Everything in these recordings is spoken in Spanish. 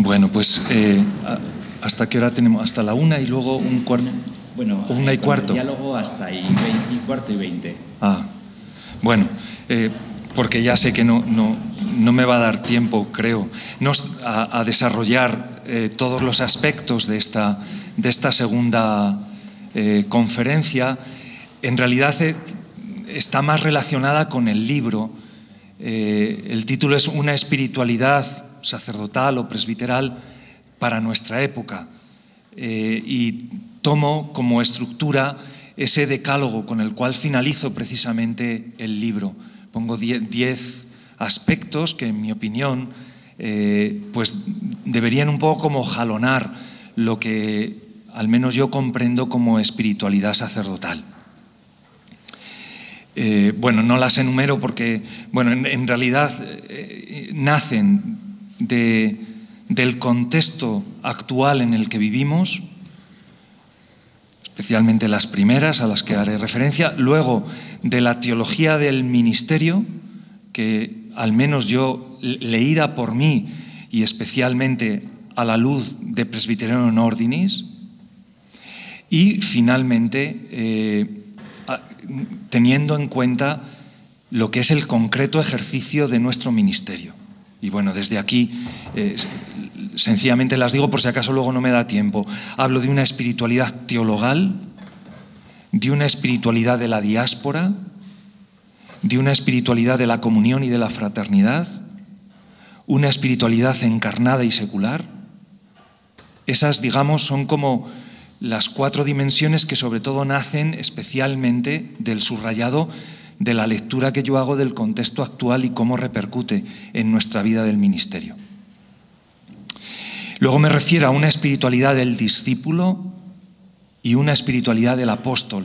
Bueno, pues ¿hasta qué hora tenemos? Hasta la 1 y luego un cuarto. Bueno, 1 y cuarto. El diálogo hasta ahí, cuarto y 20. Ah, bueno, porque ya sé que no me va a dar tiempo, creo, a desarrollar todos los aspectos de esta segunda conferencia. En realidad está más relacionada con el libro. El título es Una espiritualidad sacerdotal o presbiteral para nuestra época. Y tomo como estructura ese decálogo con el cual finalizo precisamente el libro. Pongo 10 aspectos que, en mi opinión, pues deberían un poco como jalonar lo que al menos yo comprendo como espiritualidad sacerdotal. Bueno, no las enumero porque, bueno, en realidad nacen del contexto actual en el que vivimos, especialmente las primeras a las que haré referencia, luego de la teología del ministerio, que al menos yo, leída por mí y especialmente a la luz de Presbyteriano in Ordinis, y finalmente teniendo en cuenta lo que es el concreto ejercicio de nuestro ministerio. Y bueno, desde aquí sencillamente las digo por si acaso luego no me da tiempo. Hablo de una espiritualidad teologal, de una espiritualidad de la diáspora, de una espiritualidad de la comunión y de la fraternidad, una espiritualidad encarnada y secular. Esas, digamos, son como las 4 dimensiones que sobre todo nacen especialmente del subrayado de la lectura que yo hago del contexto actual y cómo repercute en nuestra vida del ministerio. Luego me refiero a una espiritualidad del discípulo y una espiritualidad del apóstol,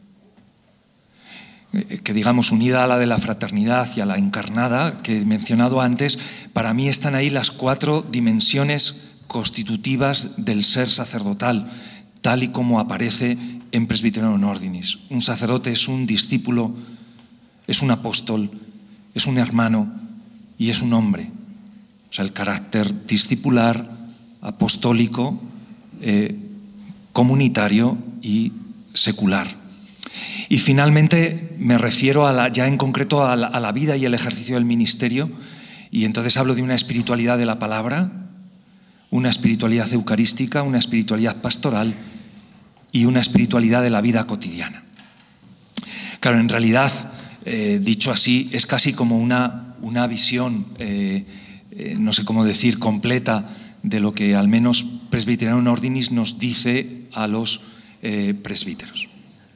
que digamos unida a la de la fraternidad y a la encarnada que he mencionado antes. Para mí están ahí las 4 dimensiones constitutivas del ser sacerdotal, tal y como aparece en Presbyteriano in Ordinis. Un sacerdote es un discípulo, es un apóstol, es un hermano y es un hombre. O sea, el carácter discipular, apostólico, comunitario y secular. Y finalmente me refiero ya en concreto a la vida y el ejercicio del ministerio, y entonces hablo de una espiritualidad de la palabra, una espiritualidad eucarística, una espiritualidad pastoral y una espiritualidad de la vida cotidiana. Claro, en realidad, dicho así, es casi como una visión, no sé cómo decir, completa de lo que al menos Presbyteriano in Ordinis nos dice a los presbíteros.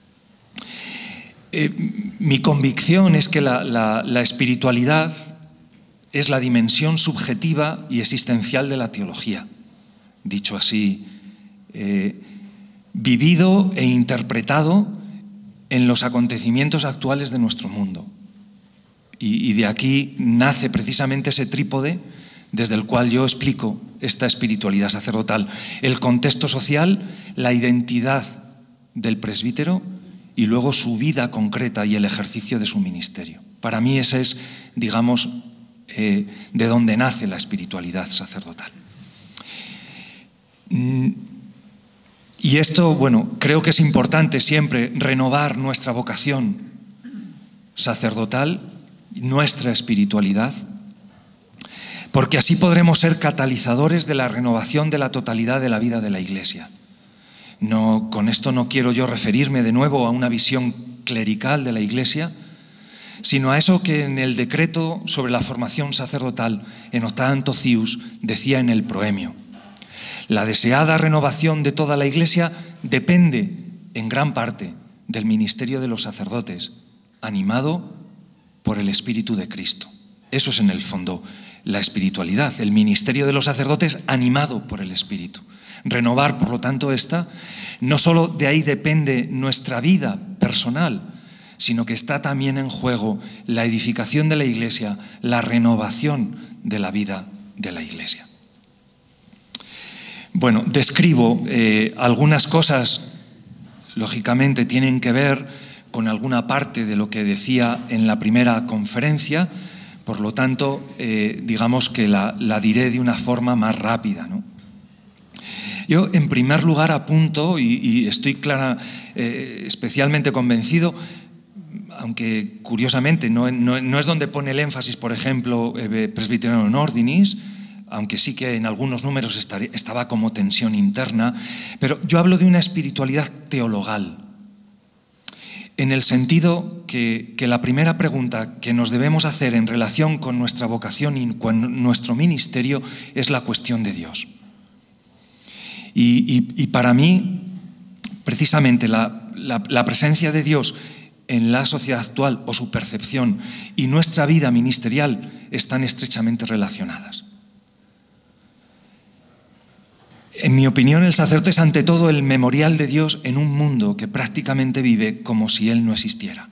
Mi convicción es que la espiritualidad es la dimensión subjetiva y existencial de la teología. Dicho así, vivido e interpretado en los acontecimientos actuales de nuestro mundo. Y de aquí nace precisamente ese trípode desde el cual yo explico esta espiritualidad sacerdotal. El contexto social, la identidad del presbítero y luego su vida concreta y el ejercicio de su ministerio. Para mí ese es, digamos, de donde nace la espiritualidad sacerdotal. Y esto, bueno, creo que es importante siempre renovar nuestra vocación sacerdotal, nuestra espiritualidad, porque así podremos ser catalizadores de la renovación de la totalidad de la vida de la Iglesia. Con esto no quiero yo referirme de nuevo a una visión clerical de la Iglesia, sino a eso que en el decreto sobre la formación sacerdotal en Octanto Cius decía en el proemio. La deseada renovación de toda la Iglesia depende en gran parte del ministerio de los sacerdotes, animado por el Espíritu de Cristo. Eso es en el fondo la espiritualidad, el ministerio de los sacerdotes animado por el Espíritu. Renovar, por lo tanto, no solo de ahí depende nuestra vida personal, sino que está también en juego la edificación de la Iglesia, la renovación de la vida de la Iglesia. Bueno, describo algunas cosas, lógicamente tienen que ver con alguna parte de lo que decía en la primera conferencia, Por lo tanto, digamos que la diré de una forma más rápida, ¿no? Yo, en primer lugar, apunto, y estoy especialmente convencido, aunque curiosamente no es donde pone el énfasis, por ejemplo, Presbyterianum Ordinis, aunque sí que en algunos números estaba como tensión interna, pero yo hablo de una espiritualidad teologal, en el sentido que la primera pregunta que nos debemos hacer en relación con nuestra vocación y con nuestro ministerio es la cuestión de Dios. Y para mí, precisamente la presencia de Dios en la sociedad actual, o su percepción, y nuestra vida ministerial están estrechamente relacionadas. En mi opinión, el sacerdote es ante todo el memorial de Dios en un mundo que prácticamente vive como si Él no existiera.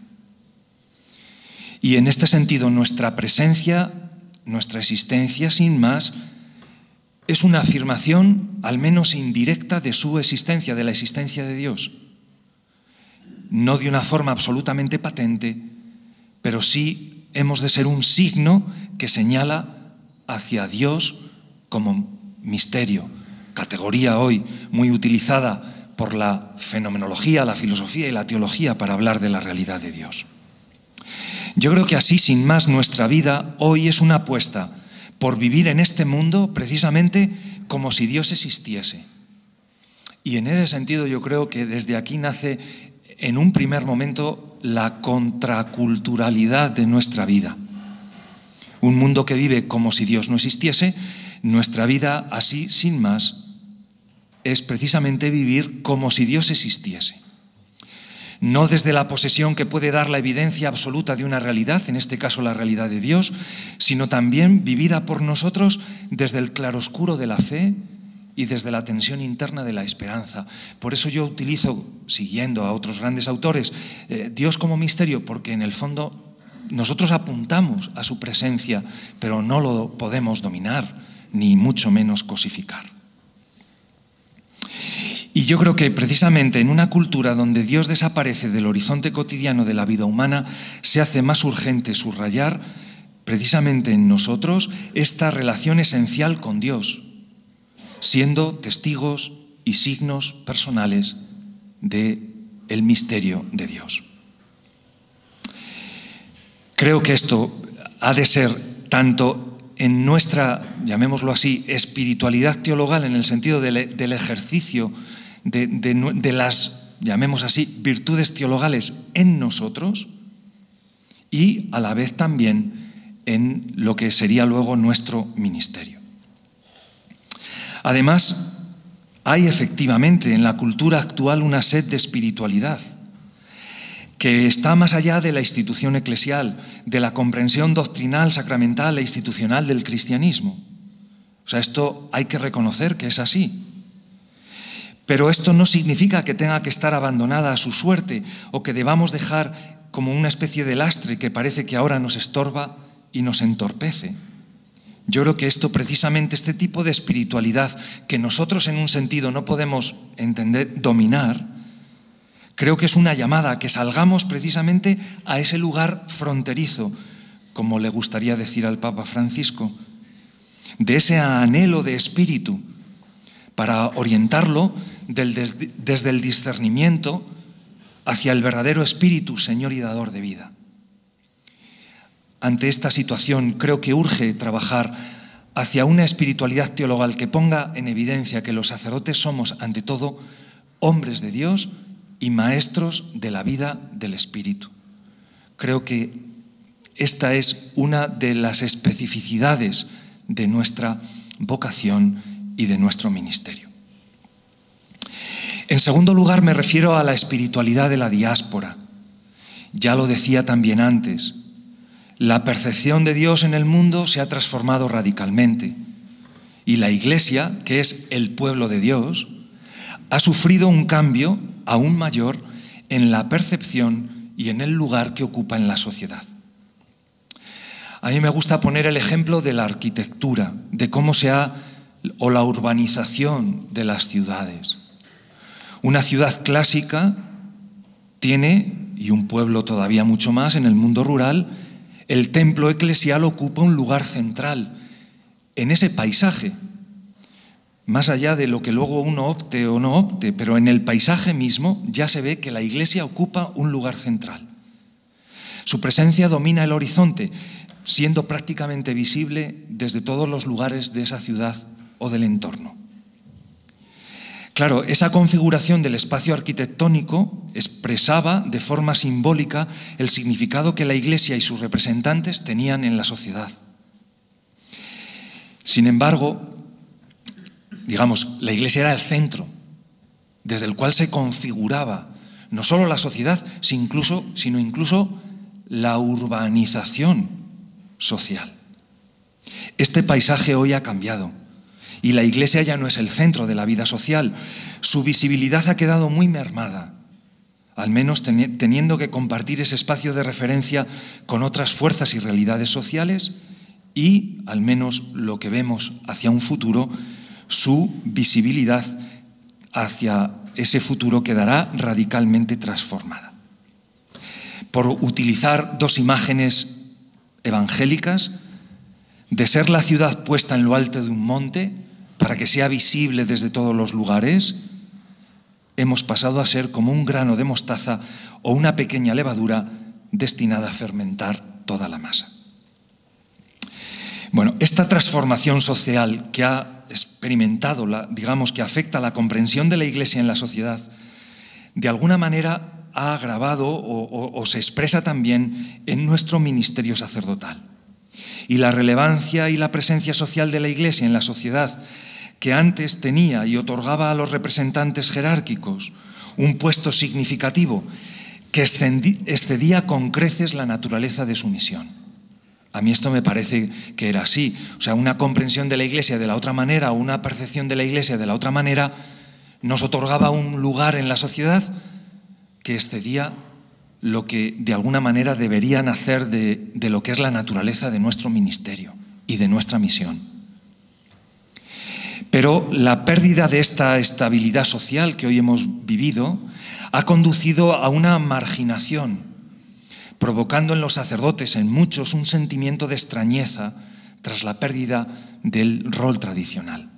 Y en este sentido, nuestra presencia, nuestra existencia, sin más, es una afirmación, al menos indirecta, de su existencia, de la existencia de Dios. No de una forma absolutamente patente, pero sí hemos de ser un signo que señala hacia Dios como misterio, categoría hoy muy utilizada por la fenomenología, la filosofía y la teología para hablar de la realidad de Dios. Yo creo que así, sin más, nuestra vida hoy es una apuesta por vivir en este mundo precisamente como si Dios existiese. Y en ese sentido yo creo que desde aquí nace en un primer momento la contraculturalidad de nuestra vida. Un mundo que vive como si Dios no existiese, nuestra vida así, sin más, es precisamente vivir como si Dios existiese. No desde la posesión que puede dar la evidencia absoluta de una realidad, en este caso la realidad de Dios, sino también vivida por nosotros desde el claroscuro de la fe y desde la tensión interna de la esperanza. Por eso yo utilizo, siguiendo a otros grandes autores, Dios como misterio, porque en el fondo nosotros apuntamos a su presencia, pero no lo podemos dominar, ni mucho menos cosificar. Y yo creo que precisamente en una cultura donde Dios desaparece del horizonte cotidiano de la vida humana, se hace más urgente subrayar precisamente en nosotros esta relación esencial con Dios, siendo testigos y signos personales del misterio de Dios. Creo que esto ha de ser tanto en nuestra, llamémoslo así, espiritualidad teologal, en el sentido del ejercicio de las, llamemos así, virtudes teologales en nosotros, y a la vez también en lo que sería luego nuestro ministerio. Además, hay efectivamente en la cultura actual una sed de espiritualidad que está más allá de la institución eclesial, de la comprensión doctrinal, sacramental e institucional del cristianismo. O sea, esto hay que reconocer que es así. Pero esto no significa que tenga que estar abandonada a su suerte o que debamos dejar como una especie de lastre que parece que ahora nos estorba y nos entorpece. Yo creo que esto, precisamente este tipo de espiritualidad que nosotros en un sentido no podemos entender, dominar, creo que es una llamada a que salgamos precisamente a ese lugar fronterizo, como le gustaría decir al Papa Francisco, de ese anhelo de espíritu, para orientarlo desde el discernimiento hacia el verdadero espíritu, Señor y dador de vida. Ante esta situación creo que urge trabajar hacia una espiritualidad teologal que ponga en evidencia que los sacerdotes somos, ante todo, hombres de Dios y maestros de la vida del Espíritu. Creo que esta es una de las especificidades de nuestra vocación y de nuestro ministerio. En segundo lugar, me refiero a la espiritualidad de la diáspora. Ya lo decía también antes, la percepción de Dios en el mundo se ha transformado radicalmente y la Iglesia, que es el pueblo de Dios, ha sufrido un cambio aún mayor en la percepción y en el lugar que ocupa en la sociedad. A mí me gusta poner el ejemplo de la arquitectura, de cómo o la urbanización de las ciudades. Una ciudad clásica tiene, y un pueblo todavía mucho más en el mundo rural, El templo eclesial ocupa un lugar central en ese paisaje, más allá de lo que luego uno opte o no opte, pero en el paisaje mismo ya se ve que la Iglesia ocupa un lugar central. Su presencia domina el horizonte, siendo prácticamente visible desde todos los lugares de esa ciudad o del entorno. Claro, esa configuración del espacio arquitectónico expresaba de forma simbólica el significado que la Iglesia y sus representantes tenían en la sociedad. Sin embargo, digamos, la Iglesia era el centro desde el cual se configuraba no solo la sociedad, sino incluso la urbanización social. Este paisaje hoy ha cambiado y la Iglesia ya no es el centro de la vida social. Su visibilidad ha quedado muy mermada, al menos teniendo que compartir ese espacio de referencia con otras fuerzas y realidades sociales y, al menos lo que vemos hacia un futuro, su visibilidad hacia ese futuro quedará radicalmente transformada. Por utilizar dos imágenes evangélicas, de ser la ciudad puesta en lo alto de un monte para que sea visible desde todos los lugares, hemos pasado a ser como un grano de mostaza o una pequeña levadura destinada a fermentar toda la masa. Bueno, esta transformación social que ha experimentado, digamos que afecta a la comprensión de la Iglesia en la sociedad, de alguna manera ha agravado o se expresa también en nuestro ministerio sacerdotal. Y la relevancia y la presencia social de la Iglesia en la sociedad, que antes tenía y otorgaba a los representantes jerárquicos un puesto significativo que excedía con creces la naturaleza de su misión. A mí esto me parece que era así. O sea, una comprensión de la Iglesia de la otra manera o una percepción de la Iglesia de la otra manera nos otorgaba un lugar en la sociedad que excedía lo que de alguna manera deberían hacer de lo que es la naturaleza de nuestro ministerio y de nuestra misión. Pero la pérdida de esta estabilidad social que hoy hemos vivido ha conducido a una marginación, provocando en los sacerdotes, en muchos, un sentimiento de extrañeza tras la pérdida del rol tradicional.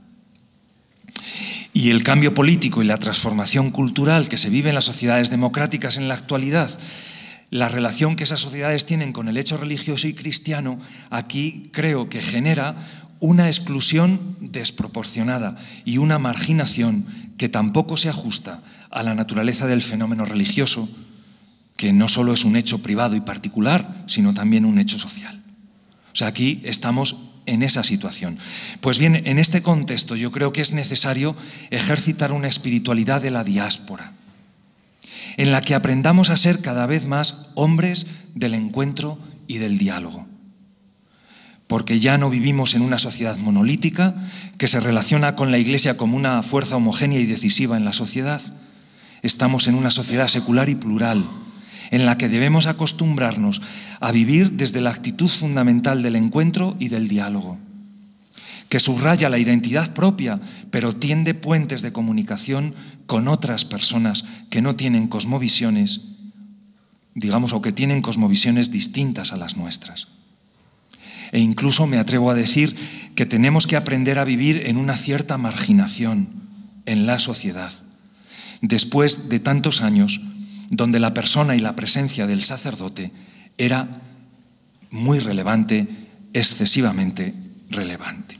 Y el cambio político y la transformación cultural que se vive en las sociedades democráticas en la actualidad, la relación que esas sociedades tienen con el hecho religioso y cristiano, aquí creo que genera una exclusión desproporcionada y una marginación que tampoco se ajusta a la naturaleza del fenómeno religioso, que no solo es un hecho privado y particular, sino también un hecho social. O sea, aquí estamos en esa situación. Pues bien, en este contexto yo creo que es necesario ejercitar una espiritualidad de la diáspora, en la que aprendamos a ser cada vez más hombres del encuentro y del diálogo. Porque ya no vivimos en una sociedad monolítica que se relaciona con la Iglesia como una fuerza homogénea y decisiva en la sociedad. Estamos en una sociedad secular y plural, en la que debemos acostumbrarnos a vivir desde la actitud fundamental del encuentro y del diálogo, que subraya la identidad propia, pero tiende puentes de comunicación con otras personas que no tienen cosmovisiones, digamos, o que tienen cosmovisiones distintas a las nuestras. E incluso me atrevo a decir que tenemos que aprender a vivir en una cierta marginación en la sociedad, después de tantos años donde la persona y la presencia del sacerdote era muy relevante, excesivamente relevante.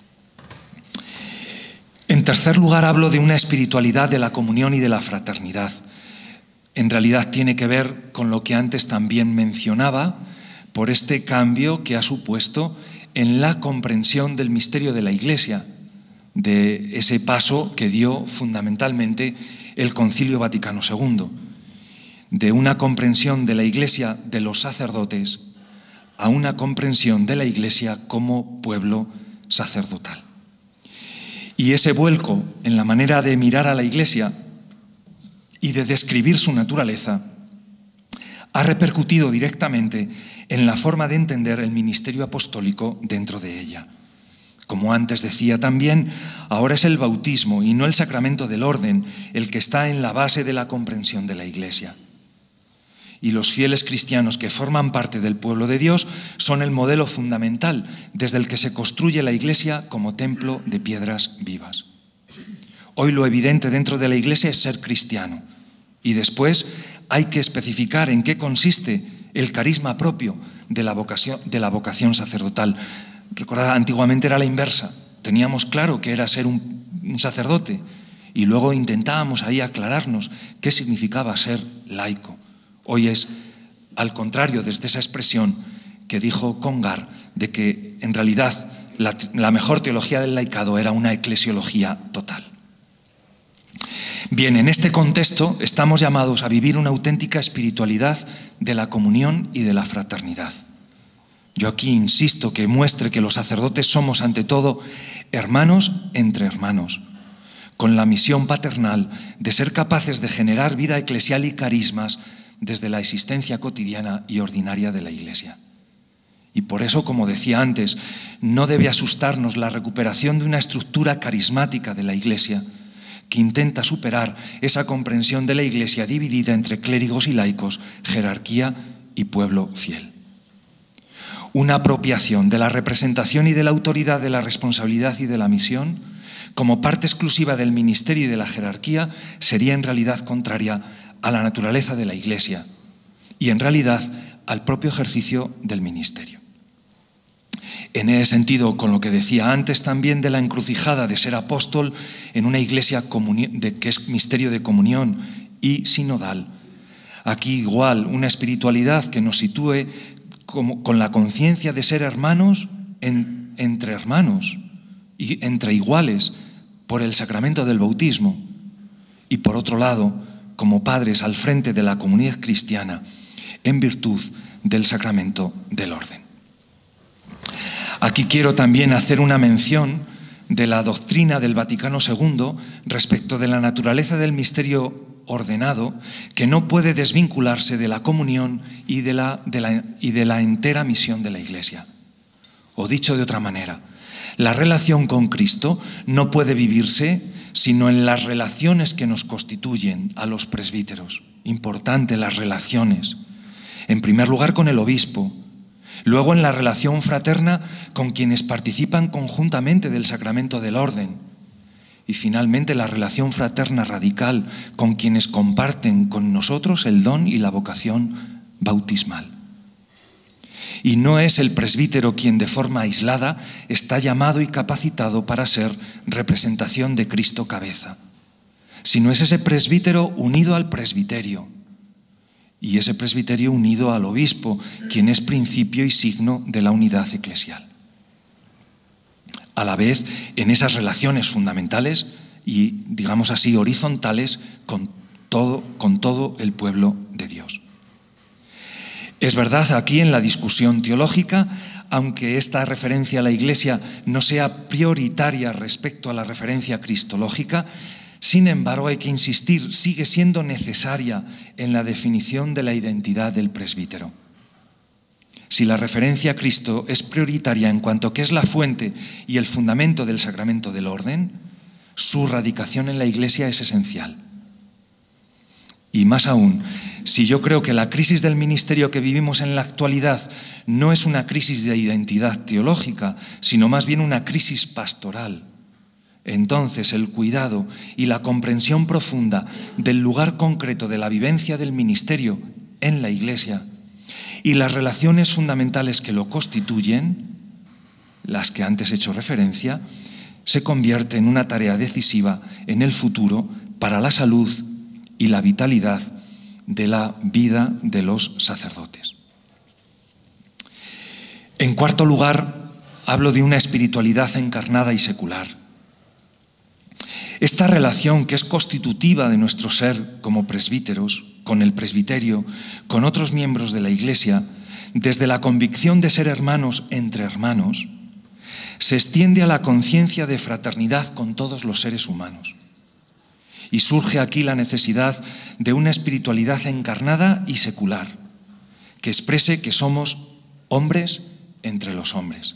En tercer lugar, hablo de una espiritualidad de la comunión y de la fraternidad. En realidad tiene que ver con lo que antes también mencionaba, por este cambio que ha supuesto en la comprensión del misterio de la Iglesia, de ese paso que dio fundamentalmente el Concilio Vaticano II, de una comprensión de la Iglesia de los sacerdotes a una comprensión de la Iglesia como pueblo sacerdotal. Y ese vuelco en la manera de mirar a la Iglesia y de describir su naturaleza ha repercutido directamente en la forma de entender el ministerio apostólico dentro de ella. Como antes decía también, ahora es el bautismo y no el sacramento del orden el que está en la base de la comprensión de la Iglesia. y los fieles cristianos que forman parte del pueblo de Dios son el modelo fundamental desde el que se construye la Iglesia como templo de piedras vivas. Hoy lo evidente dentro de la Iglesia es ser cristiano, y después hay que especificar en qué consiste el carisma propio de la vocación sacerdotal. Recordad, antiguamente era la inversa. Teníamos claro que era ser un sacerdote y luego intentábamos ahí aclararnos qué significaba ser laico. Hoy es, al contrario, desde esa expresión que dijo Congar, de que en realidad la mejor teología del laicado era una eclesiología total. Bien, en este contexto estamos llamados a vivir una auténtica espiritualidad de la comunión y de la fraternidad. Yo aquí insisto que muestre que los sacerdotes somos ante todo hermanos entre hermanos, con la misión paternal de ser capaces de generar vida eclesial y carismas desde la existencia cotidiana y ordinaria de la Iglesia. Y por eso, como decía antes, no debe asustarnos la recuperación de una estructura carismática de la Iglesia que intenta superar esa comprensión de la Iglesia dividida entre clérigos y laicos, jerarquía y pueblo fiel. Una apropiación de la representación y de la autoridad de la responsabilidad y de la misión como parte exclusiva del ministerio y de la jerarquía sería en realidad contraria a la naturaleza de la Iglesia y en realidad al propio ejercicio del ministerio. En ese sentido, con lo que decía antes también de la encrucijada de ser apóstol en una Iglesia que es misterio de comunión y sinodal, aquí igual una espiritualidad que nos sitúe con la conciencia de ser hermanos entre hermanos y entre iguales por el sacramento del bautismo, y por otro lado, como padres al frente de la comunidad cristiana en virtud del sacramento del orden. Aquí quiero también hacer una mención de la doctrina del Vaticano II respecto de la naturaleza del misterio ordenado, que no puede desvincularse de la comunión y de la entera misión de la Iglesia. O dicho de otra manera, la relación con Cristo no puede vivirse sino en las relaciones que nos constituyen a los presbíteros. Importante las relaciones. En primer lugar con el obispo, luego en la relación fraterna con quienes participan conjuntamente del sacramento del orden y finalmente la relación fraterna radical con quienes comparten con nosotros el don y la vocación bautismal. Y no es el presbítero quien de forma aislada está llamado y capacitado para ser representación de Cristo cabeza, sino es ese presbítero unido al presbiterio y ese presbiterio unido al obispo, quien es principio y signo de la unidad eclesial. A la vez, en esas relaciones fundamentales y, digamos así, horizontales con todo el pueblo de Dios. Es verdad, aquí en la discusión teológica, aunque esta referencia a la Iglesia no sea prioritaria respecto a la referencia cristológica, sin embargo hay que insistir, sigue siendo necesaria en la definición de la identidad del presbítero. Si la referencia a Cristo es prioritaria en cuanto que es la fuente y el fundamento del sacramento del orden, su radicación en la Iglesia es esencial. Y más aún, si yo creo que la crisis del ministerio que vivimos en la actualidad no es una crisis de identidad teológica, sino más bien una crisis pastoral, entonces el cuidado y la comprensión profunda del lugar concreto de la vivencia del ministerio en la Iglesia y las relaciones fundamentales que lo constituyen, las que antes he hecho referencia, se convierte en una tarea decisiva en el futuro para la salud y la vitalidad de la vida de los sacerdotes. En cuarto lugar, hablo de una espiritualidad encarnada y secular. Esta relación que es constitutiva de nuestro ser como presbíteros, con el presbiterio, con otros miembros de la Iglesia, desde la convicción de ser hermanos entre hermanos, se extiende a la conciencia de fraternidad con todos los seres humanos. Y surge aquí la necesidad de una espiritualidad encarnada y secular, que exprese que somos hombres entre los hombres.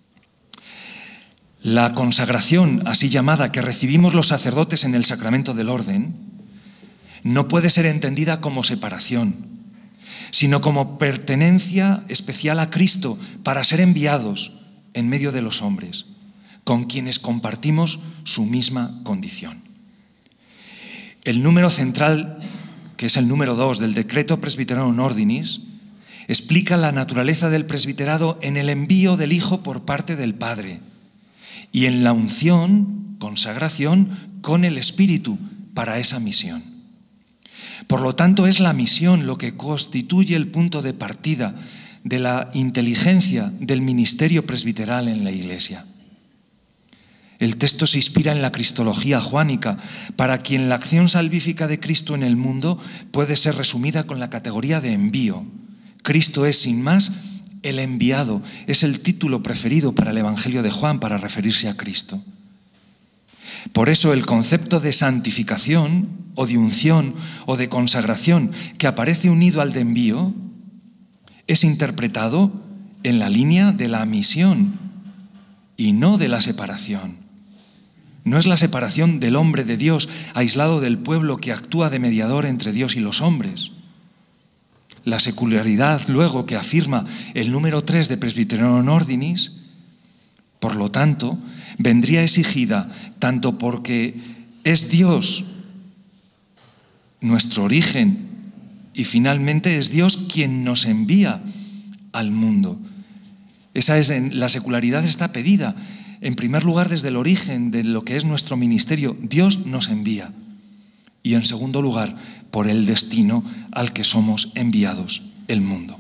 La consagración, así llamada, que recibimos los sacerdotes en el sacramento del orden, no puede ser entendida como separación, sino como pertenencia especial a Cristo para ser enviados en medio de los hombres, con quienes compartimos su misma condición. El número central, que es el número 2 del Decreto Presbyterorum Ordinis, explica la naturaleza del presbiterado en el envío del Hijo por parte del Padre y en la unción, consagración con el Espíritu para esa misión. Por lo tanto, es la misión lo que constituye el punto de partida de la inteligencia del ministerio presbiteral en la Iglesia. El texto se inspira en la cristología juánica, para quien la acción salvífica de Cristo en el mundo puede ser resumida con la categoría de envío. Cristo es, sin más, el enviado. Es el título preferido para el Evangelio de Juan para referirse a Cristo. Por eso el concepto de santificación o de unción o de consagración que aparece unido al de envío es interpretado en la línea de la misión y no de la separación. No es la separación del hombre de Dios aislado del pueblo que actúa de mediador entre Dios y los hombres. La secularidad, luego, que afirma el número 3 de Presbyterorum Ordinis, por lo tanto, vendría exigida tanto porque es Dios nuestro origen y finalmente es Dios quien nos envía al mundo. La secularidad está pedida, en primer lugar, desde el origen de lo que es nuestro ministerio. Dios nos envía. Y en segundo lugar, por el destino al que somos enviados, el mundo.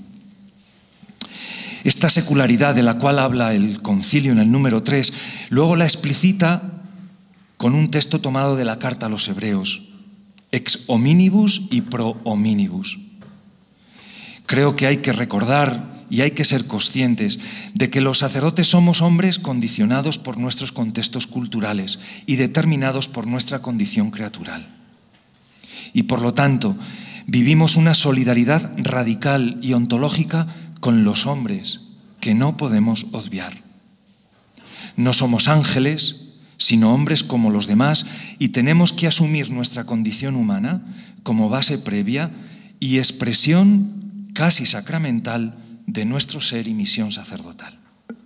Esta secularidad de la cual habla el concilio en el número 3, luego la explicita con un texto tomado de la carta a los Hebreos, ex hominibus y pro hominibus. Creo que hay que recordar y hay que ser conscientes de que los sacerdotes somos hombres condicionados por nuestros contextos culturales y determinados por nuestra condición creatural. Y por lo tanto, vivimos una solidaridad radical y ontológica con los hombres que no podemos obviar. No somos ángeles, sino hombres como los demás, y tenemos que asumir nuestra condición humana como base previa y expresión casi sacramental de nuestro ser y misión sacerdotal.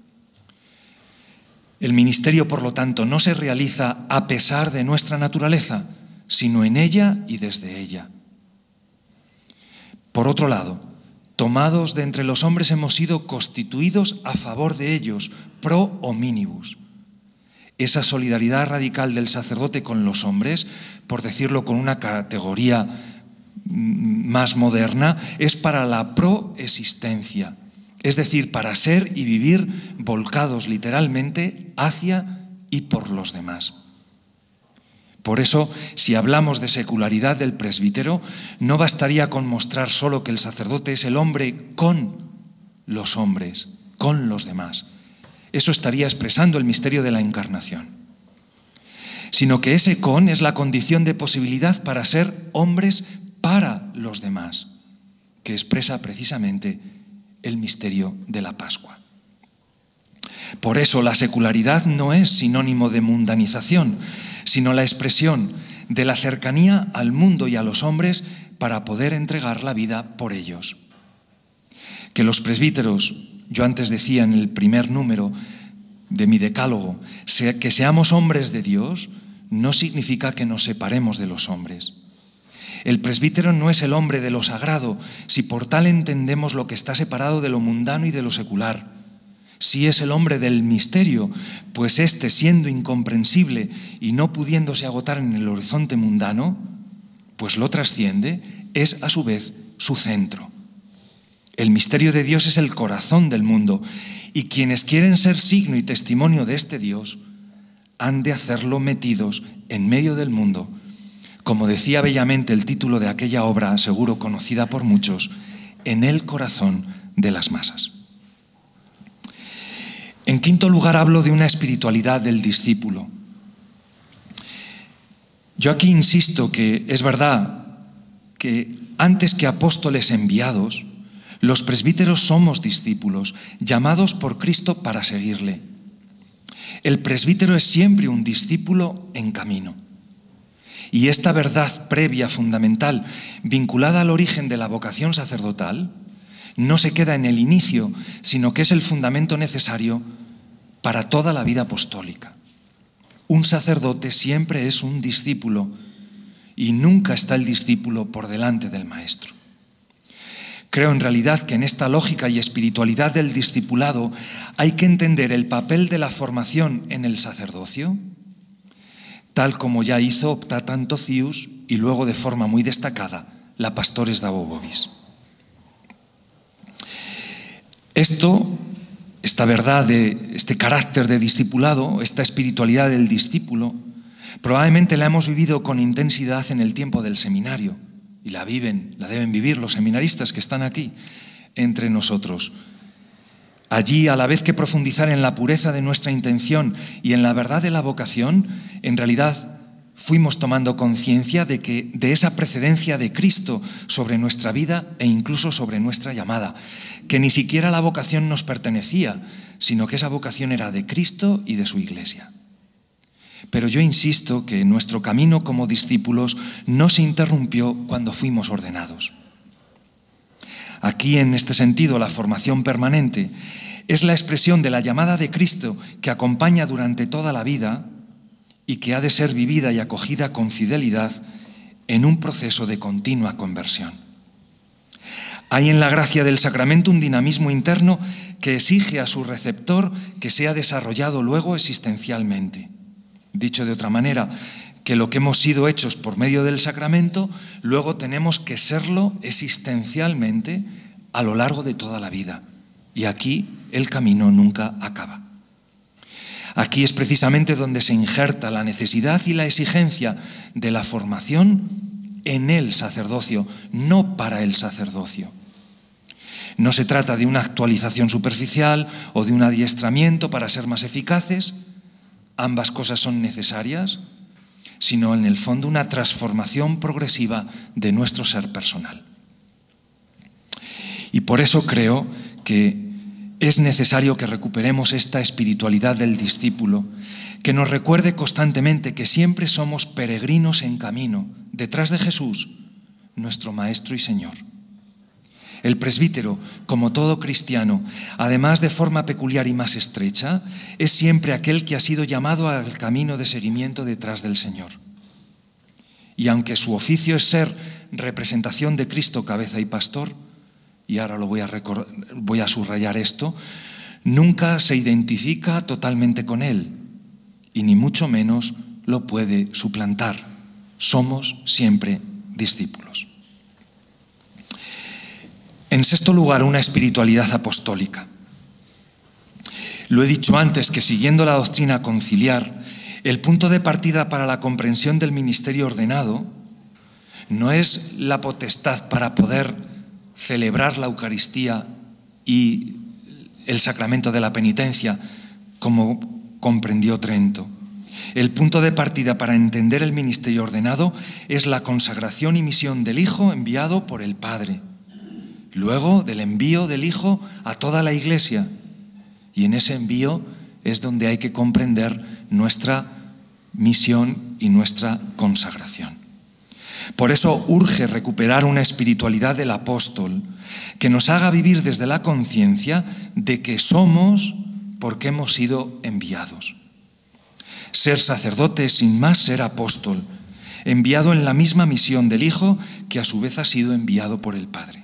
El ministerio, por lo tanto, no se realiza a pesar de nuestra naturaleza, sino en ella y desde ella. Por otro lado, tomados de entre los hombres hemos sido constituidos a favor de ellos, pro hominibus. Esa solidaridad radical del sacerdote con los hombres, por decirlo con una categoría más moderna, es para la proexistencia, es decir, para ser y vivir volcados literalmente hacia y por los demás. Por eso, si hablamos de secularidad del presbítero, no bastaría con mostrar solo que el sacerdote es el hombre con los hombres, con los demás. Eso estaría expresando el misterio de la encarnación. Sino que ese con es la condición de posibilidad para ser hombres para los demás, que expresa precisamente el misterio de la Pascua. Por eso la secularidad no es sinónimo de mundanización, sino la expresión de la cercanía al mundo y a los hombres para poder entregar la vida por ellos. Que los presbíteros, yo antes decía en el primer número de mi decálogo, que seamos hombres de Dios, no significa que nos separemos de los hombres. El presbítero no es el hombre de lo sagrado, si por tal entendemos lo que está separado de lo mundano y de lo secular. Sí es el hombre del misterio, pues éste, siendo incomprensible y no pudiéndose agotar en el horizonte mundano, pues lo trasciende, es a su vez su centro. El misterio de Dios es el corazón del mundo, y quienes quieren ser signo y testimonio de este Dios han de hacerlo metidos en medio del mundo, como decía bellamente el título de aquella obra, seguro conocida por muchos, en el corazón de las masas. En quinto lugar, hablo de una espiritualidad del discípulo. Yo aquí insisto que es verdad que antes que apóstoles enviados, los presbíteros somos discípulos, llamados por Cristo para seguirle. El presbítero es siempre un discípulo en camino. Y esta verdad previa, fundamental, vinculada al origen de la vocación sacerdotal, no se queda en el inicio, sino que es el fundamento necesario para toda la vida apostólica. Un sacerdote siempre es un discípulo y nunca está el discípulo por delante del maestro. Creo en realidad que en esta lógica y espiritualidad del discipulado hay que entender el papel de la formación en el sacerdocio, tal como ya hizo Optata Antocius y luego de forma muy destacada la Pastores Dabo Vobis. Esta verdad, este carácter de discipulado, esta espiritualidad del discípulo, probablemente la hemos vivido con intensidad en el tiempo del seminario y la deben vivir los seminaristas que están aquí entre nosotros. Allí, a la vez que profundizar en la pureza de nuestra intención y en la verdad de la vocación, en realidad fuimos tomando conciencia de esa precedencia de Cristo sobre nuestra vida e incluso sobre nuestra llamada, que ni siquiera la vocación nos pertenecía, sino que esa vocación era de Cristo y de su Iglesia. Pero yo insisto que nuestro camino como discípulos no se interrumpió cuando fuimos ordenados. Aquí, en este sentido, la formación permanente es la expresión de la llamada de Cristo que acompaña durante toda la vida y que ha de ser vivida y acogida con fidelidad en un proceso de continua conversión. Hay en la gracia del sacramento un dinamismo interno que exige a su receptor que sea desarrollado luego existencialmente. Dicho de otra manera, que lo que hemos sido hechos por medio del sacramento, luego tenemos que serlo existencialmente a lo largo de toda la vida. Y aquí el camino nunca acaba. Aquí es precisamente donde se injerta la necesidad y la exigencia de la formación en el sacerdocio, no para el sacerdocio. No se trata de una actualización superficial o de un adiestramiento para ser más eficaces, ambas cosas son necesarias, sino en el fondo una transformación progresiva de nuestro ser personal. Y por eso creo que es necesario que recuperemos esta espiritualidad del discípulo, que nos recuerde constantemente que siempre somos peregrinos en camino, detrás de Jesús, nuestro Maestro y Señor. El presbítero, como todo cristiano, además de forma peculiar y más estrecha, es siempre aquel que ha sido llamado al camino de seguimiento detrás del Señor. Y aunque su oficio es ser representación de Cristo, cabeza y pastor, y ahora voy a subrayar esto, nunca se identifica totalmente con Él, y ni mucho menos lo puede suplantar. Somos siempre discípulos. En sexto lugar, una espiritualidad apostólica. Lo he dicho antes, que siguiendo la doctrina conciliar, el punto de partida para la comprensión del ministerio ordenado no es la potestad para poder celebrar la Eucaristía y el sacramento de la penitencia, como comprendió Trento. El punto de partida para entender el ministerio ordenado es la consagración y misión del Hijo enviado por el Padre. Luego, del envío del Hijo a toda la Iglesia. Y en ese envío es donde hay que comprender nuestra misión y nuestra consagración. Por eso urge recuperar una espiritualidad del apóstol que nos haga vivir desde la conciencia de que somos porque hemos sido enviados. Ser sacerdote es sin más ser apóstol, enviado en la misma misión del Hijo que a su vez ha sido enviado por el Padre.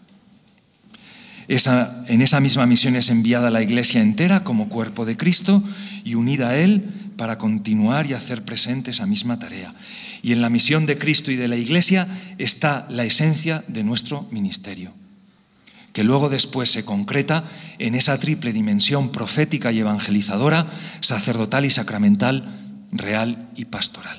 En esa misma misión es enviada la Iglesia entera como cuerpo de Cristo y unida a Él para continuar y hacer presente esa misma tarea. Y en la misión de Cristo y de la Iglesia está la esencia de nuestro ministerio, que luego después se concreta en esa triple dimensión profética y evangelizadora, sacerdotal y sacramental, real y pastoral.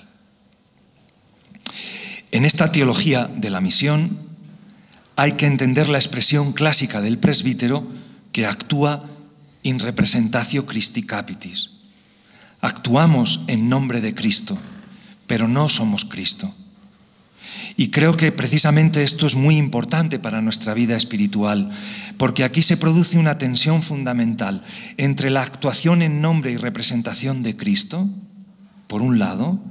En esta teología de la misión hay que entender la expresión clásica del presbítero que actúa in representatio Christi capitis. Actuamos en nombre de Cristo, pero no somos Cristo. Y creo que precisamente esto es muy importante para nuestra vida espiritual, porque aquí se produce una tensión fundamental entre la actuación en nombre y representación de Cristo, por un lado,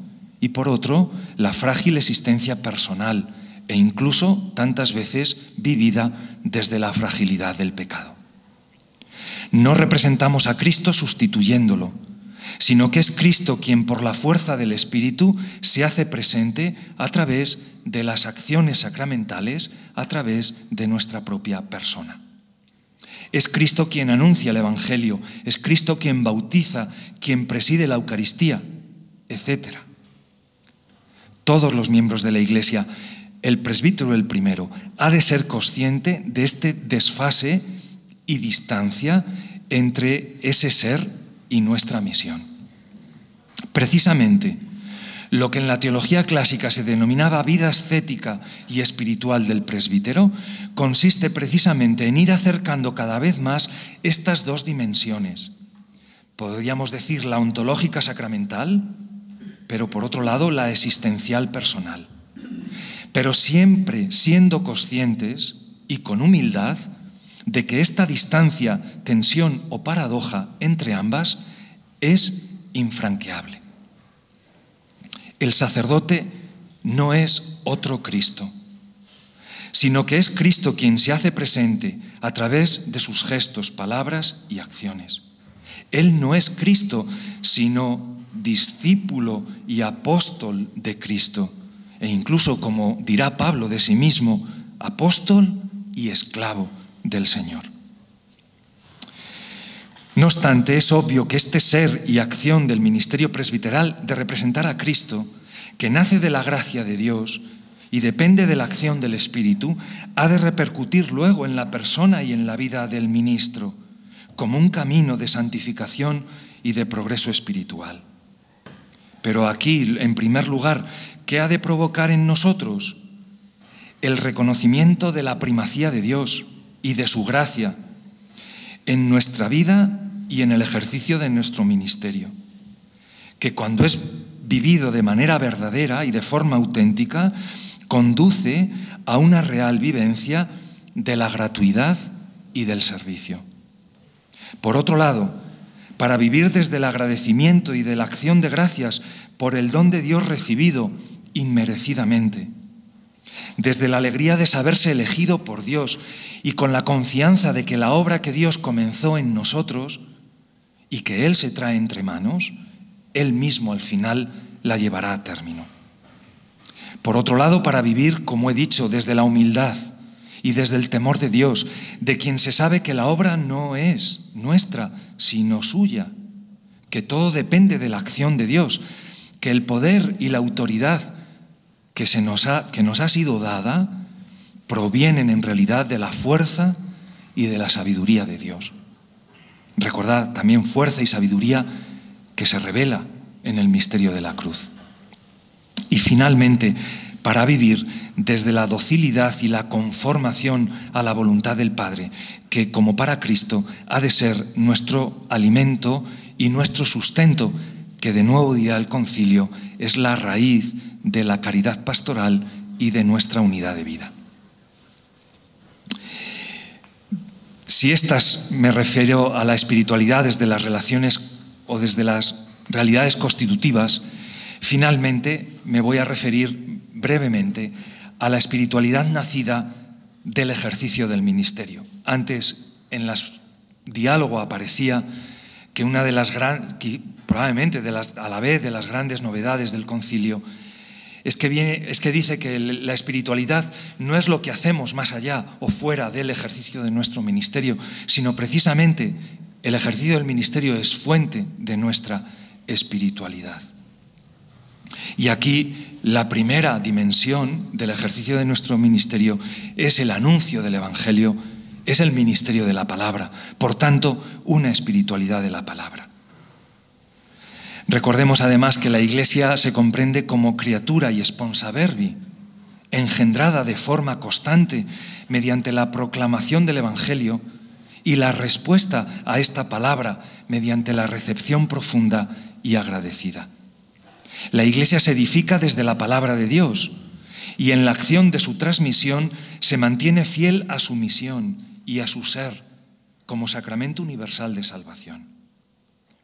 y por otro, la frágil existencia personal e incluso tantas veces vivida desde la fragilidad del pecado. No representamos a Cristo sustituyéndolo, sino que es Cristo quien por la fuerza del Espíritu se hace presente a través de las acciones sacramentales, a través de nuestra propia persona. Es Cristo quien anuncia el Evangelio, es Cristo quien bautiza, quien preside la Eucaristía, etc. Todos los miembros de la Iglesia, el presbítero el primero, ha de ser consciente de este desfase y distancia entre ese ser y nuestra misión. Precisamente, lo que en la teología clásica se denominaba vida ascética y espiritual del presbítero, consiste precisamente en ir acercando cada vez más estas dos dimensiones. Podríamos decir la ontológica sacramental, pero por otro lado la existencial personal. Pero siempre siendo conscientes y con humildad de que esta distancia, tensión o paradoja entre ambas es infranqueable. El sacerdote no es otro Cristo, sino que es Cristo quien se hace presente a través de sus gestos, palabras y acciones. Él no es Cristo, sino discípulo y apóstol de Cristo, e incluso, como dirá Pablo de sí mismo, apóstol y esclavo del Señor. No obstante, es obvio que este ser y acción del ministerio presbiteral de representar a Cristo, que nace de la gracia de Dios y depende de la acción del Espíritu, ha de repercutir luego en la persona y en la vida del ministro, como un camino de santificación y de progreso espiritual. Pero aquí, en primer lugar, ¿qué ha de provocar en nosotros? El reconocimiento de la primacía de Dios y de su gracia en nuestra vida y en el ejercicio de nuestro ministerio, que cuando es vivido de manera verdadera y de forma auténtica, conduce a una real vivencia de la gratuidad y del servicio. Por otro lado, para vivir desde el agradecimiento y de la acción de gracias por el don de Dios recibido inmerecidamente, desde la alegría de saberse elegido por Dios y con la confianza de que la obra que Dios comenzó en nosotros y que Él se trae entre manos, Él mismo al final la llevará a término. Por otro lado, para vivir, como he dicho, desde la humildad y desde el temor de Dios, de quien se sabe que la obra no es nuestra, sino suya, que todo depende de la acción de Dios, que el poder y la autoridad que nos ha sido dada provienen en realidad de la fuerza y de la sabiduría de Dios. Recordad también fuerza y sabiduría que se revela en el misterio de la cruz. Y finalmente, para vivir desde la docilidad y la conformación a la voluntad del Padre, que como para Cristo ha de ser nuestro alimento y nuestro sustento, que de nuevo dirá el concilio, es la raíz de la caridad pastoral y de nuestra unidad de vida. Si estas me refiero a la espiritualidad desde las relaciones o desde las realidades constitutivas, finalmente me voy a referir brevemente a la espiritualidad nacida del ejercicio del ministerio. Antes, en el diálogo aparecía que una de las probablemente a la vez de las grandes novedades del concilio es que dice que la espiritualidad no es lo que hacemos más allá o fuera del ejercicio de nuestro ministerio, sino precisamente el ejercicio del ministerio es fuente de nuestra espiritualidad. Y aquí la primera dimensión del ejercicio de nuestro ministerio es el anuncio del Evangelio, es el ministerio de la palabra, por tanto, una espiritualidad de la palabra. Recordemos además que la Iglesia se comprende como criatura y sponsa verbi, engendrada de forma constante mediante la proclamación del Evangelio y la respuesta a esta palabra mediante la recepción profunda y agradecida. La Iglesia se edifica desde la palabra de Dios y en la acción de su transmisión se mantiene fiel a su misión y a su ser como sacramento universal de salvación.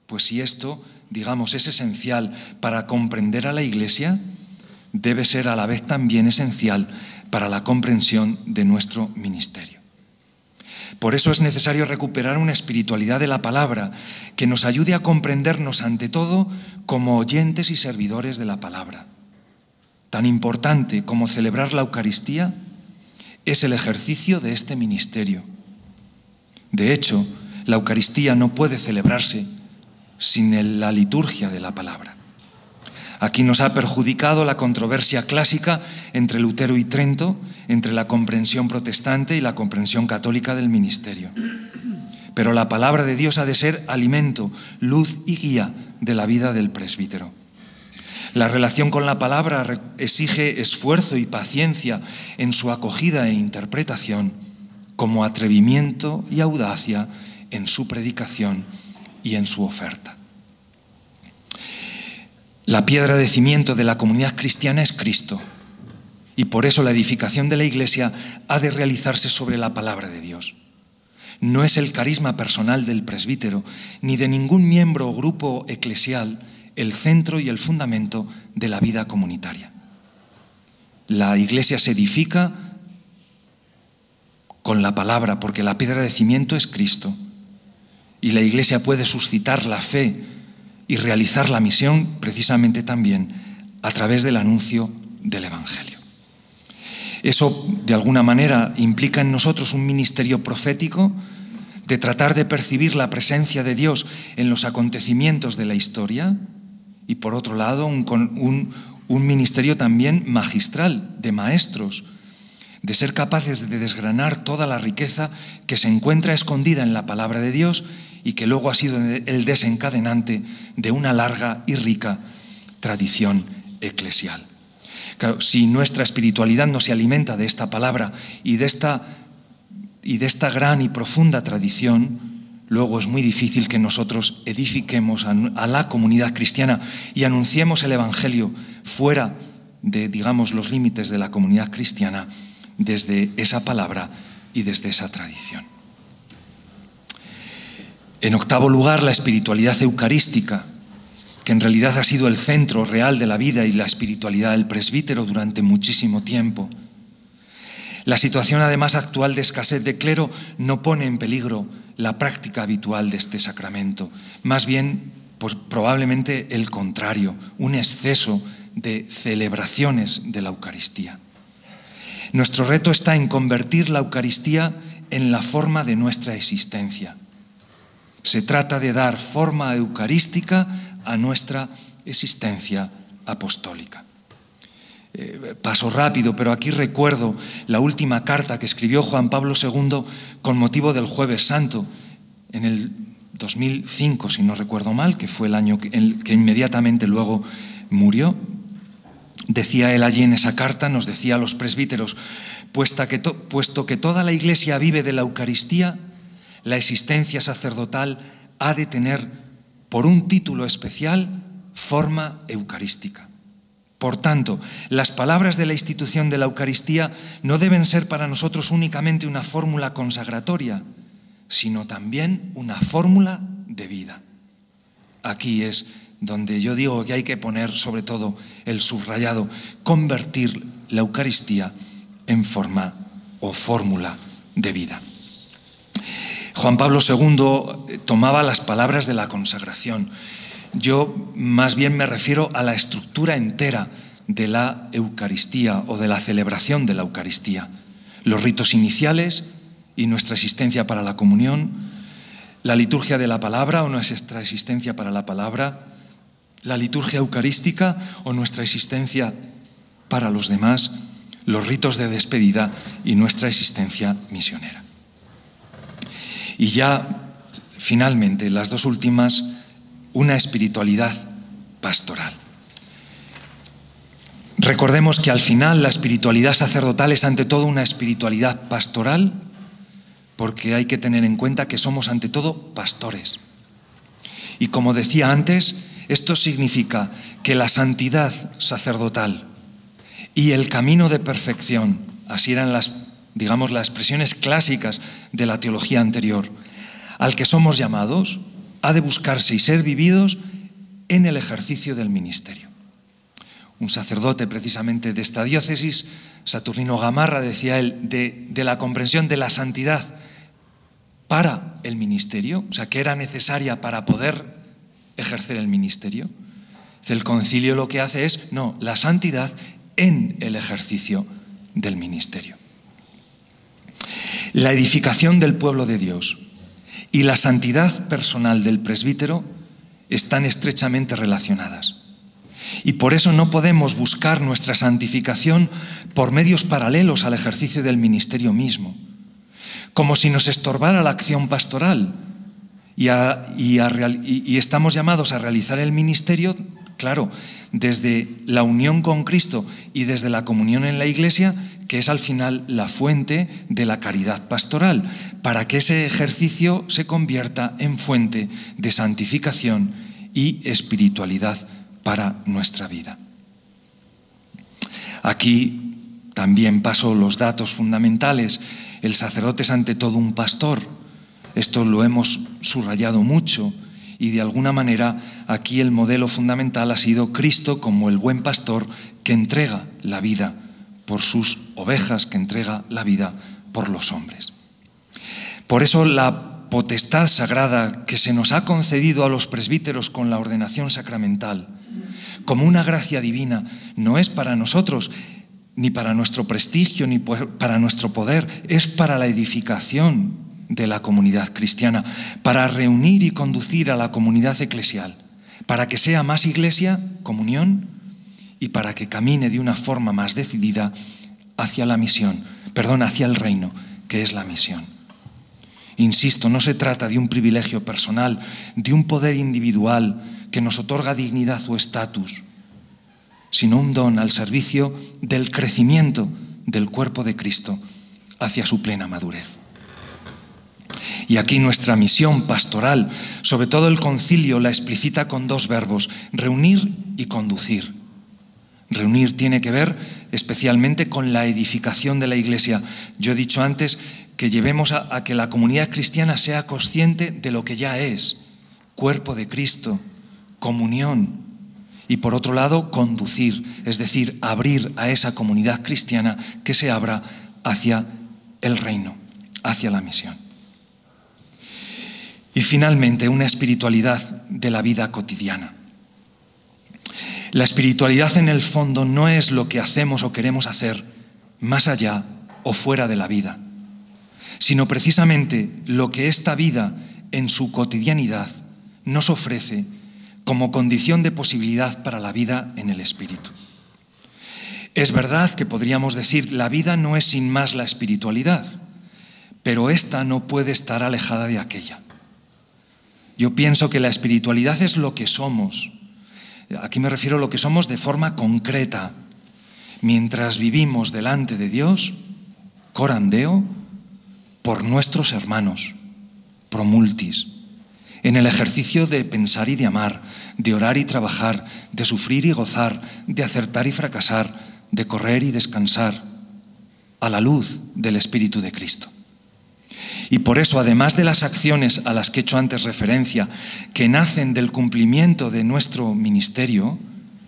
Pues si esto, digamos, es esencial para comprender a la Iglesia, debe ser a la vez también esencial para la comprensión de nuestro ministerio. Por eso es necesario recuperar una espiritualidad de la palabra que nos ayude a comprendernos ante todo como oyentes y servidores de la palabra. Tan importante como celebrar la Eucaristía es el ejercicio de este ministerio. De hecho, la Eucaristía no puede celebrarse sin la liturgia de la palabra. Aquí nos ha perjudicado la controversia clásica entre Lutero y Trento, entre la comprensión protestante y la comprensión católica del ministerio. Pero la palabra de Dios ha de ser alimento, luz y guía de la vida del presbítero. La relación con la palabra exige esfuerzo y paciencia en su acogida e interpretación, como atrevimiento y audacia en su predicación y en su oferta. La piedra de cimiento de la comunidad cristiana es Cristo, y por eso la edificación de la Iglesia ha de realizarse sobre la palabra de Dios. No es el carisma personal del presbítero, ni de ningún miembro o grupo eclesial, el centro y el fundamento de la vida comunitaria. La Iglesia se edifica con la palabra, porque la piedra de cimiento es Cristo, y la Iglesia puede suscitar la fe y realizar la misión precisamente también a través del anuncio del Evangelio. Eso, de alguna manera, implica en nosotros un ministerio profético de tratar de percibir la presencia de Dios en los acontecimientos de la historia y, por otro lado, un ministerio también magistral, de maestros, de ser capaces de desgranar toda la riqueza que se encuentra escondida en la palabra de Dios y que luego ha sido el desencadenante de una larga y rica tradición eclesial. Claro, si nuestra espiritualidad no se alimenta de esta palabra y de esta gran y profunda tradición, luego es muy difícil que nosotros edifiquemos a la comunidad cristiana y anunciemos el Evangelio fuera de, digamos, los límites de la comunidad cristiana desde esa palabra y desde esa tradición. En octavo lugar, la espiritualidad eucarística, que en realidad ha sido el centro real de la vida y la espiritualidad del presbítero durante muchísimo tiempo. La situación además actual de escasez de clero no pone en peligro la práctica habitual de este sacramento, más bien, pues probablemente el contrario, un exceso de celebraciones de la Eucaristía. Nuestro reto está en convertir la Eucaristía en la forma de nuestra existencia. Se trata de dar forma eucarística a nuestra existencia apostólica. Paso rápido, pero aquí recuerdo la última carta que escribió Juan Pablo II con motivo del Jueves Santo, en el 2005, si no recuerdo mal, que fue el año que inmediatamente luego murió. Decía él allí en esa carta, nos decía a los presbíteros, puesto que toda la Iglesia vive de la Eucaristía, la existencia sacerdotal ha de tener, por un título especial, forma eucarística. Por tanto, las palabras de la institución de la Eucaristía no deben ser para nosotros únicamente una fórmula consagratoria, sino también una fórmula de vida. Aquí es donde yo digo que hay que poner sobre todo el subrayado, convertir la Eucaristía en forma o fórmula de vida. Juan Pablo II tomaba las palabras de la consagración. Yo más bien me refiero a la estructura entera de la Eucaristía o de la celebración de la Eucaristía. Los ritos iniciales y nuestra existencia para la comunión, la liturgia de la palabra o nuestra existencia para la palabra, la liturgia eucarística o nuestra existencia para los demás, los ritos de despedida y nuestra existencia misionera. Y ya, finalmente, las dos últimas, una espiritualidad pastoral. Recordemos que al final la espiritualidad sacerdotal es ante todo una espiritualidad pastoral, porque hay que tener en cuenta que somos ante todo pastores. Y como decía antes, esto significa que la santidad sacerdotal y el camino de perfección, así eran las expresiones clásicas de la teología anterior, al que somos llamados, ha de buscarse y ser vividos en el ejercicio del ministerio. Un sacerdote precisamente de esta diócesis, Saturnino Gamarra, decía él, de la comprensión de la santidad para el ministerio, o sea, que era necesaria para poder ejercer el ministerio. El concilio lo que hace es, no, la santidad en el ejercicio del ministerio. La edificación del pueblo de Dios y la santidad personal del presbítero están estrechamente relacionadas. Y por eso no podemos buscar nuestra santificación por medios paralelos al ejercicio del ministerio mismo, como si nos estorbara la acción pastoral y estamos llamados a realizar el ministerio, claro, desde la unión con Cristo y desde la comunión en la Iglesia, que es al final la fuente de la caridad pastoral, para que ese ejercicio se convierta en fuente de santificación y espiritualidad para nuestra vida. Aquí también paso los datos fundamentales. El sacerdote es ante todo un pastor. Esto lo hemos subrayado mucho y de alguna manera aquí el modelo fundamental ha sido Cristo como el buen pastor que entrega la vida por sus ovejas, que entrega la vida por los hombres. Por eso la potestad sagrada que se nos ha concedido a los presbíteros con la ordenación sacramental, como una gracia divina, no es para nosotros, ni para nuestro prestigio, ni para nuestro poder, es para la edificación de la comunidad cristiana, para reunir y conducir a la comunidad eclesial, para que sea más iglesia, comunión, y para que camine de una forma más decidida hacia la misión, hacia el reino, que es la misión. Insisto, no se trata de un privilegio personal, de un poder individual que nos otorga dignidad o estatus, sino un don al servicio del crecimiento del cuerpo de Cristo hacia su plena madurez. Y aquí nuestra misión pastoral, sobre todo el concilio, la explicita con dos verbos, reunir y conducir. Reunir tiene que ver especialmente con la edificación de la Iglesia. Yo he dicho antes que llevemos a que la comunidad cristiana sea consciente de lo que ya es, cuerpo de Cristo, comunión. Y por otro lado, conducir, es decir, abrir a esa comunidad cristiana que se abra hacia el reino, hacia la misión. Y finalmente, una espiritualidad de la vida cotidiana. La espiritualidad en el fondo no es lo que hacemos o queremos hacer más allá o fuera de la vida, sino precisamente lo que esta vida en su cotidianidad nos ofrece como condición de posibilidad para la vida en el espíritu. Es verdad que podríamos decir la vida no es sin más la espiritualidad, pero esta no puede estar alejada de aquella. Yo pienso que la espiritualidad es lo que somos. Aquí me refiero a lo que somos de forma concreta. Mientras vivimos delante de Dios, coram Deo, por nuestros hermanos, pro multis, en el ejercicio de pensar y de amar, de orar y trabajar, de sufrir y gozar, de acertar y fracasar, de correr y descansar, a la luz del Espíritu de Cristo. Y por eso, además de las acciones a las que he hecho antes referencia, que nacen del cumplimiento de nuestro ministerio,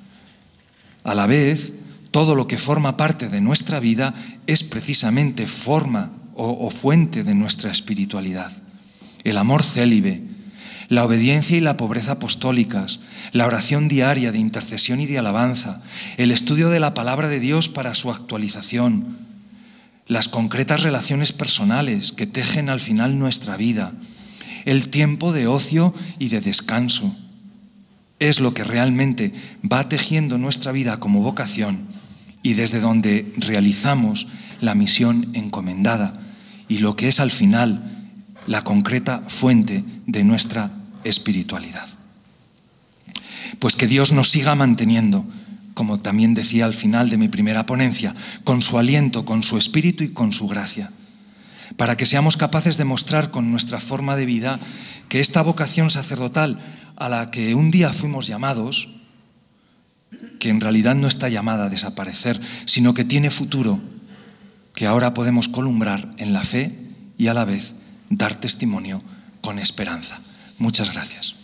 a la vez, todo lo que forma parte de nuestra vida es precisamente forma o fuente de nuestra espiritualidad. El amor célibe, la obediencia y la pobreza apostólicas, la oración diaria de intercesión y de alabanza, el estudio de la palabra de Dios para su actualización, las concretas relaciones personales que tejen al final nuestra vida, el tiempo de ocio y de descanso, es lo que realmente va tejiendo nuestra vida como vocación y desde donde realizamos la misión encomendada y lo que es al final la concreta fuente de nuestra espiritualidad. Pues que Dios nos siga manteniendo, como también decía al final de mi primera ponencia, con su aliento, con su espíritu y con su gracia, para que seamos capaces de mostrar con nuestra forma de vida que esta vocación sacerdotal a la que un día fuimos llamados, que en realidad no está llamada a desaparecer, sino que tiene futuro, que ahora podemos columbrar en la fe y a la vez dar testimonio con esperanza. Muchas gracias.